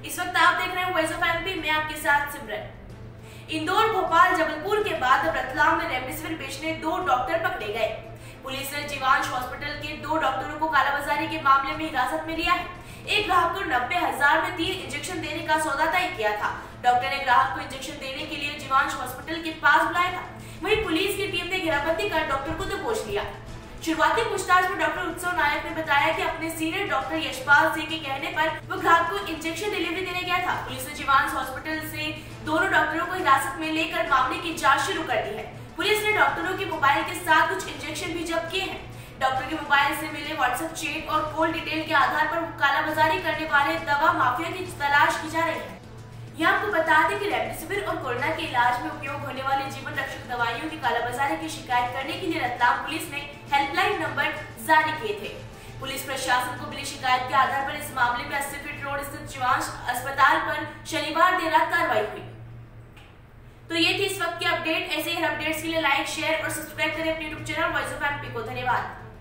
इस वक्त आप देख रहे हैं वॉइस ऑफ एमपी, मैं आपके साथ सिमरन। इंदौर, भोपाल, जबलपुर के बाद अब रतलाम में रेमडेसिविर बेचने 2 डॉक्टर पकड़े गए। पुलिस ने जीवांश हॉस्पिटल के 2 डॉक्टरों को कालाबाजारी के मामले में हिरासत में लिया है। एक ग्राहक को 90,000 में 3 इंजेक्शन देने का सौदा तय किया था। डॉक्टर ने ग्राहक को इंजेक्शन देने के लिए जीवांश हॉस्पिटल के पास बुलाया था। वहीं पुलिस की टीम ने घेराबंदी कर डॉक्टर को दबोच लिया। शुरुआती पूछताछ में डॉक्टर उत्सव नायक ने बताया कि अपने सीनियर डॉक्टर यशपाल सिंह के कहने पर वो ग्राहक को इंजेक्शन डिलीवरी देने गया था। पुलिस ने जीवांश हॉस्पिटल से दोनों डॉक्टरों को हिरासत में लेकर मामले की जांच शुरू कर दी है। पुलिस ने डॉक्टरों के मोबाइल के साथ कुछ इंजेक्शन भी जब्त किए हैं। डॉक्टर के मोबाइल से मिले व्हाट्सएप चैट और कॉल डिटेल के आधार पर कालाबाजारी करने वाले दवा माफिया की तलाश की जा रही है। यहाँ आपको बता दें कि रेमडेसिविर और कोरोना के इलाज में उपयोग होने वाली जीवन रक्षक दवाइयों की कालाबाजारी की शिकायत करने के लिए रतलाम पुलिस ने हेल्पलाइन नंबर जारी किए थे। पुलिस प्रशासन को मिली शिकायत के आधार पर इस मामले में 80 फीट रोड स्थित जीवांश अस्पताल पर शनिवार देर रात कार्रवाई हुई। तो ये थी इस वक्त की अपडेट। ऐसे ही अपडेट्स के लिए लाइक, शेयर और सब्सक्राइब करें अपने YouTube channel Voice of MP को। धन्यवाद।